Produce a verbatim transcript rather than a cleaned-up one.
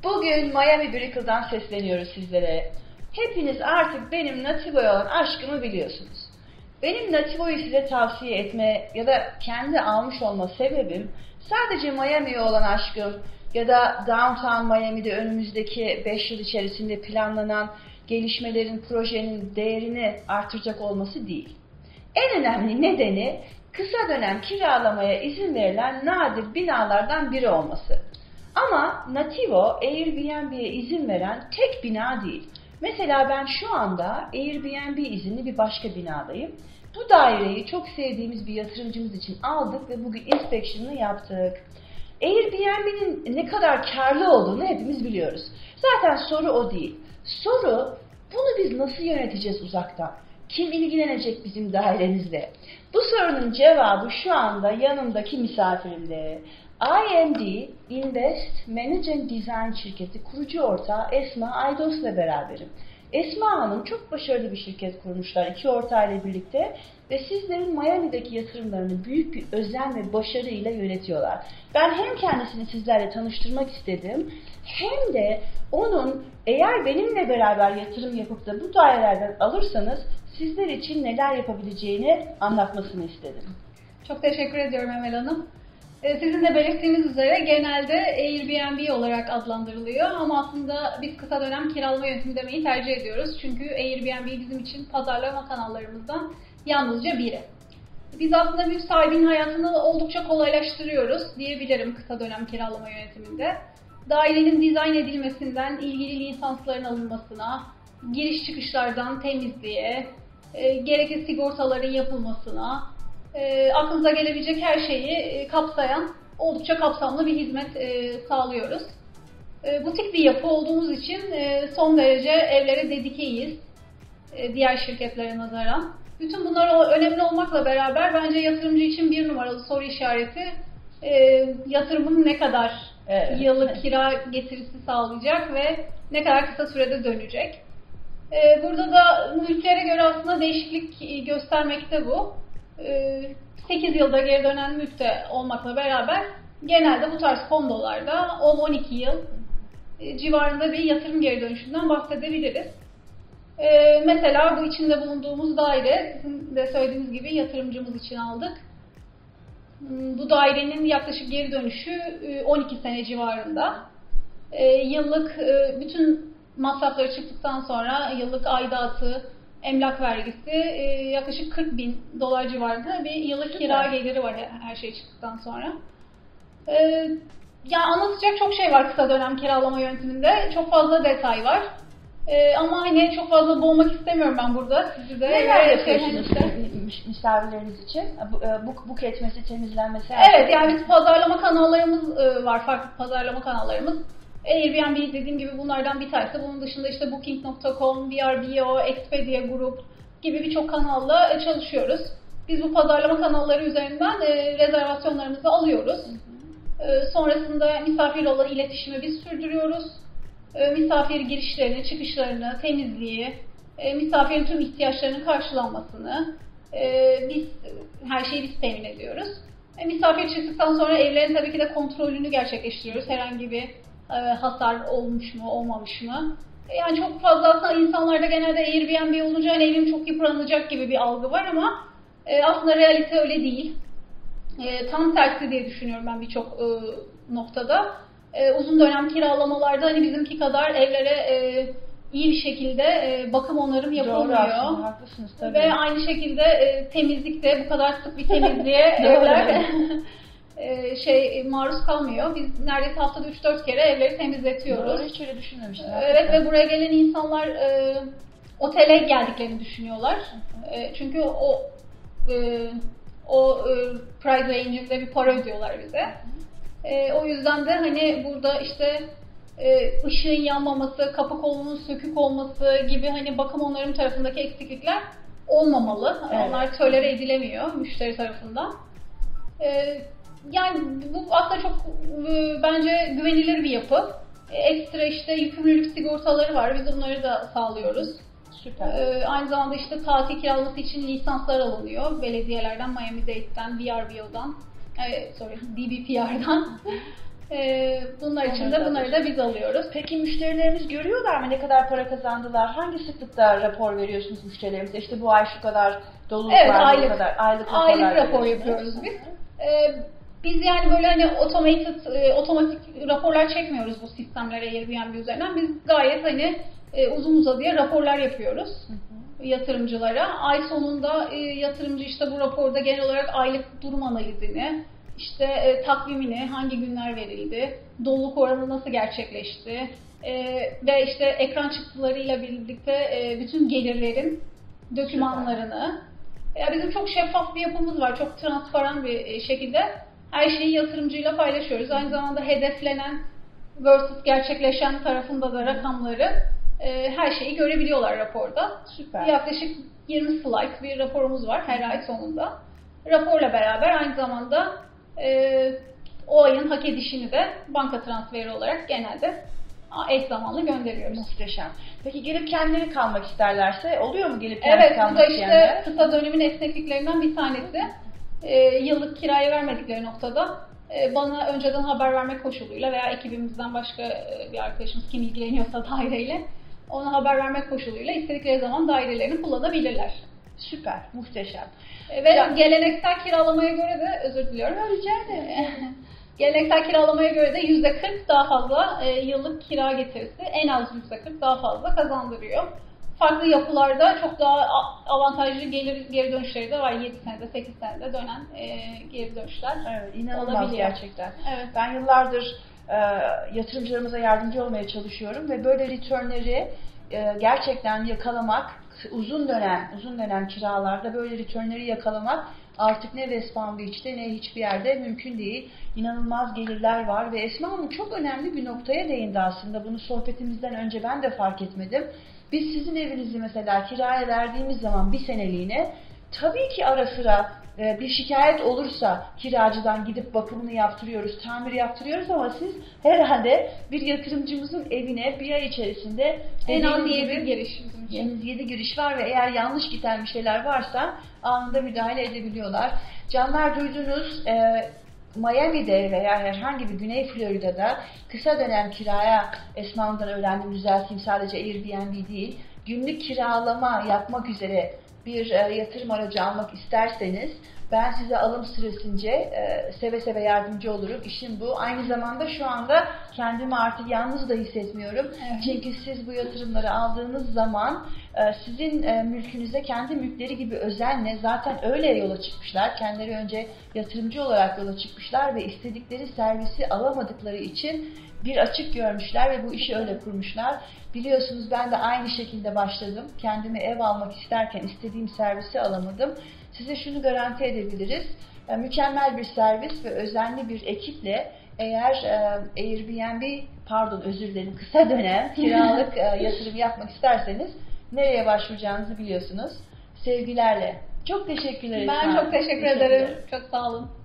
Bugün Miami Brickell'dan sesleniyoruz sizlere. Hepiniz artık benim Nativo'ya olan aşkımı biliyorsunuz. Benim Nativo'yu size tavsiye etme ya da kendi almış olma sebebim sadece Miami'ye olan aşkım ya da Downtown Miami'de önümüzdeki beş yıl içerisinde planlanan gelişmelerin, projenin değerini artıracak olması değil. En önemli nedeni kısa dönem kiralamaya izin verilen nadir binalardan biri olması. Ama Nativo, Airbnb'ye izin veren tek bina değil. Mesela ben şu anda Airbnb izinli bir başka binadayım. Bu daireyi çok sevdiğimiz bir yatırımcımız için aldık ve bugün inspection'ını yaptık. Airbnb'nin ne kadar karlı olduğunu hepimiz biliyoruz. Zaten soru o değil. Soru, bunu biz nasıl yöneteceğiz uzaktan? Kim ilgilenecek bizim dairemizle? Bu sorunun cevabı şu anda yanımdaki misafirimde. I M D Invest Manage and Design şirketi kurucu ortağı Esma Aydos ile beraberim. Esma Hanım çok başarılı bir şirket kurmuşlar iki ortağıyla birlikte ve sizlerin Miami'deki yatırımlarını büyük bir özen ve başarıyla yönetiyorlar. Ben hem kendisini sizlerle tanıştırmak istedim hem de onun eğer benimle beraber yatırım yapıp da bu dairelerden alırsanız sizler için neler yapabileceğini anlatmasını istedim. Çok teşekkür ediyorum Emel Hanım. Sizin de belirttiğiniz üzere genelde Airbnb olarak adlandırılıyor ama aslında biz kısa dönem kiralama yöntemi demeyi tercih ediyoruz. Çünkü Airbnb bizim için pazarlama kanallarımızdan yalnızca biri. Biz aslında mülk sahibinin hayatını oldukça kolaylaştırıyoruz diyebilirim kısa dönem kiralama yönetiminde. Dairenin dizayn edilmesinden ilgili lisansların alınmasına, giriş çıkışlardan temizliğe, e, gerekli sigortaların yapılmasına, E, aklınıza gelebilecek her şeyi e, kapsayan oldukça kapsamlı bir hizmet e, sağlıyoruz. E, butik bir yapı olduğumuz için e, son derece evlere dedikeyiz e, diğer şirketlere nazaran. Bütün bunlar önemli olmakla beraber bence yatırımcı için bir numaralı soru işareti e, yatırımın ne kadar evet. yıllık kira getirisi sağlayacak ve ne kadar kısa sürede dönecek. E, burada da mülklere göre aslında değişiklik göstermekte bu. sekiz yılda geri dönen mülkte olmakla beraber genelde bu tarz kondolarda on on iki yıl civarında bir yatırım geri dönüşünden bahsedebiliriz. Mesela bu içinde bulunduğumuz daire, sizin de söylediğiniz gibi yatırımcımız için aldık. Bu dairenin yaklaşık geri dönüşü on iki sene civarında. Yıllık bütün masrafları çıktıktan sonra yıllık aidatı, emlak vergisi e, yaklaşık kırk bin dolar civarında bir yıllık kira geliri var her şey çıktıktan sonra. E, yani anlatacak çok şey var kısa dönem kiralama yönetiminde. Çok fazla detay var. E, ama hani çok fazla boğmak istemiyorum ben burada. Sizi de neler yapıyorsunuz misafirleriniz için? Buk, buk etmesi, temizlenmesi. Evet, yani biz pazarlama kanallarımız var, farklı pazarlama kanallarımız. Airbnb dediğim gibi bunlardan bir tanesi. Bunun dışında işte Booking nokta com, V R B O, Expedia Group gibi birçok kanalla çalışıyoruz. Biz bu pazarlama kanalları üzerinden e, rezervasyonlarımızı alıyoruz. Hı hı. E, sonrasında misafirle olan iletişimi biz sürdürüyoruz. E, misafir girişlerini, çıkışlarını, temizliği, e, misafirin tüm ihtiyaçlarının karşılanmasını e, biz her şeyi biz temin ediyoruz. E, misafir çıktıktan sonra evlerin tabii ki de kontrolünü gerçekleştiriyoruz. Herhangi bir hasar olmuş mu, olmamış mı? Yani çok fazla aslında insanlarda genelde Airbnb olunca hani evim çok yıpranacak gibi bir algı var ama aslında realite öyle değil. Tam tersi diye düşünüyorum ben birçok noktada. Uzun dönem kiralamalarda hani bizimki kadar evlere iyi bir şekilde bakım onarım yapılmıyor. Doğru, aslında, haklısınız tabii. Ve aynı şekilde temizlikte bu kadar sık bir temizliğe evler şey maruz kalmıyor. Biz neredeyse haftada üç dört kere evleri temizletiyoruz. Doğru, hiç öyle düşünmemiştim. Evet ve buraya gelen insanlar e, otele geldiklerini düşünüyorlar. E, çünkü o e, o e, price range'inde bir para ödüyorlar bize. E, o yüzden de hani burada işte e, ışığın yanmaması, kapı kolunun sökük olması gibi hani bakım onarım tarafındaki eksiklikler olmamalı. Evet. Onlar tolere edilemiyor müşteri tarafından. E, Yani bu aslında çok e, bence güvenilir bir yapı. E, ekstra işte yükümlülük sigortaları var. Biz onları da sağlıyoruz. Süper. E, aynı zamanda işte tatil kiralaması için lisanslar alınıyor. Belediyelerden, Miami-Dade'den, V R B O'dan, e, sorry, D B P R'dan. Ee, bunlar için de bunları da biz alıyoruz. Peki müşterilerimiz görüyorlar mı ne kadar para kazandılar? Hangi sıklıkta rapor veriyorsunuz müşterilerimize? İşte bu ay şu kadar doluluk evet, var, aylık, bu kadar aylık, aylık rapor yapıyoruz biz. Ee, biz yani böyle hani automated, e, otomatik raporlar çekmiyoruz bu sistemlere Airbnb üzerinden. Biz gayet hani e, uzun uzadıya raporlar yapıyoruz. Hı hı. Yatırımcılara. Ay sonunda e, yatırımcı işte bu raporda genel olarak aylık durum analizini, işte e, takvimini, hangi günler verildi, doluluk oranı nasıl gerçekleşti e, ve işte ekran çıktılarıyla birlikte e, bütün gelirlerin dokümanlarını. Ya bizim çok şeffaf bir yapımız var, çok transparan bir şekilde her şeyi yatırımcıyla paylaşıyoruz. Aynı zamanda hedeflenen versus gerçekleşen tarafında da rakamları, e, her şeyi görebiliyorlar raporda. Süper. Yaklaşık yirmi slide bir raporumuz var her ay sonunda. Raporla beraber aynı zamanda e, o ayın hak edişini de banka transferi olarak genelde eş zamanlı gönderiyoruz. Muhteşem. Peki gelip kendileri kalmak isterlerse oluyor mu gelip kendileri evet, kalmak isteyenler? Evet, bu da işte isteyenler? kısa dönemin esnekliklerinden bir tanesi. E, yıllık kirayı vermedikleri noktada e, bana önceden haber vermek koşuluyla veya ekibimizden başka e, bir arkadaşımız kim ilgileniyorsa daireyle ona haber vermek koşuluyla istedikleri zaman dairelerini kullanabilirler. Süper, muhteşem. E, ve ya, geleneksel kiralamaya göre de, özür diliyorum. Rica ederim. Geleneksel kiralamaya göre de yüzde kırk daha fazla e, yıllık kira getirisi, en az yüzde kırk daha fazla kazandırıyor. Farklı yapılarda çok daha avantajlı gelir geri dönüşleri de var. yedi senede, sekiz senede dönen e, geri dönüşler. Evet, inanılmaz gerçekten. Evet. Ben yıllardır e, yatırımcılarımıza yardımcı olmaya çalışıyorum ve böyle returnleri e, gerçekten yakalamak, uzun dönem, uzun dönem kiralarda böyle returnleri yakalamak artık ne West Palm Beach'te ne hiçbir yerde mümkün değil. İnanılmaz gelirler var ve Esma Hanım çok önemli bir noktaya değindi aslında. Bunu sohbetimizden önce ben de fark etmedim. Biz sizin evinizi mesela kiraya verdiğimiz zaman bir seneliğine tabii ki ara sıra e, bir şikayet olursa kiracıdan gidip bakımını yaptırıyoruz, tamir yaptırıyoruz ama siz herhalde bir yatırımcımızın evine bir ay içerisinde en az yedi giriş. yedi giriş var ve eğer yanlış giden bir şeyler varsa anında müdahale edebiliyorlar. Canlar duydunuz. E, Miami'de veya herhangi bir Güney Florida'da kısa dönem kiraya Esma Hanım'dan öğrendim, düzelteyim, sadece Airbnb değil, günlük kiralama yapmak üzere bir e, yatırım aracı almak isterseniz ben size alım süresince e, seve seve yardımcı olurum. İşim bu. Aynı zamanda şu anda kendimi artık yalnız da hissetmiyorum. Evet. Çünkü siz bu yatırımları aldığınız zaman e, sizin e, mülkünüze kendi mülkleri gibi özenle zaten öyle yola çıkmışlar. Kendileri önce yatırımcı olarak yola çıkmışlar ve istedikleri servisi alamadıkları için bir açık görmüşler ve bu işi öyle kurmuşlar. Biliyorsunuz ben de aynı şekilde başladım. Kendime ev almak isterken istediğim servisi alamadım. Size şunu garanti edebiliriz. Yani mükemmel bir servis ve özenli bir ekiple eğer e, Airbnb, pardon özür dilerim, kısa dönem kiralık e, yatırım yapmak isterseniz nereye başvuracağınızı biliyorsunuz. Sevgilerle. Çok teşekkürler. Ben çok teşekkür, teşekkür ederim. ederim. Çok sağ olun.